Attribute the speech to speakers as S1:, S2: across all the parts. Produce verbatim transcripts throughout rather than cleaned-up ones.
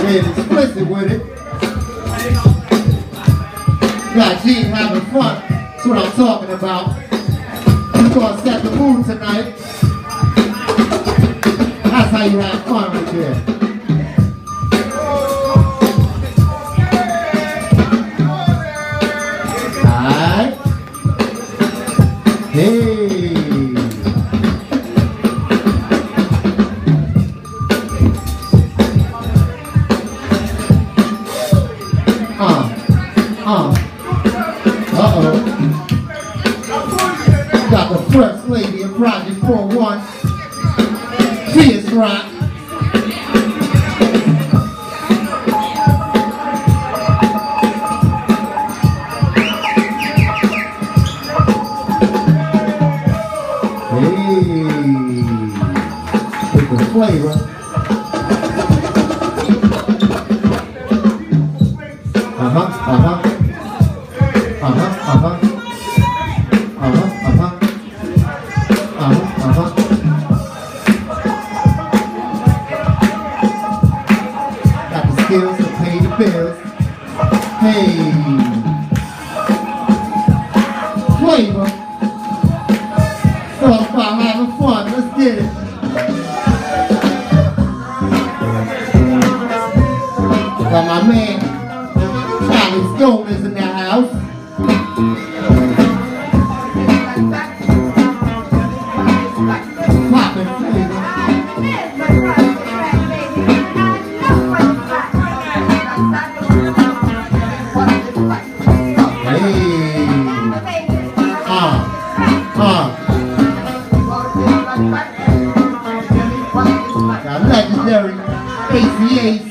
S1: Get explicit with it. Got G having fun. That's what I'm talking about. We're gonna set the mood tonight. That's how you have fun right there. Alright. Hey. Uh. Uh. Uh-oh. Got the first lady of Project four one. Fierce Rock. Hey. With the flavor. Uh-huh, uh-huh. Uh-huh, uh-huh. Uh-huh, uh-huh. Uh-huh, uh-huh. Got the skills to pay the bills. Hey. Flavor. Talk about having fun. Let's get it. Got my man Charlie Stone is in the house. Poppin' flavor. Hey. Uh. Uh. Got legendary A C A's.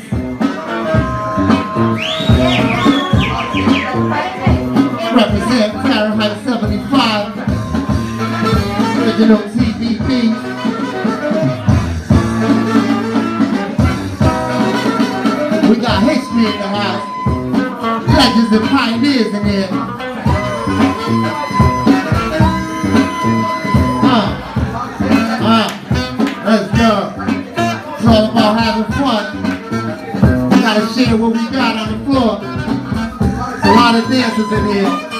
S1: Represent Fahrenheit seventy-five, original T V B. We got history in the house, legends and pioneers in here. Uh, uh, let's go. It's all about having fun. We gotta share what we got on the floor. A lot of dancers in here.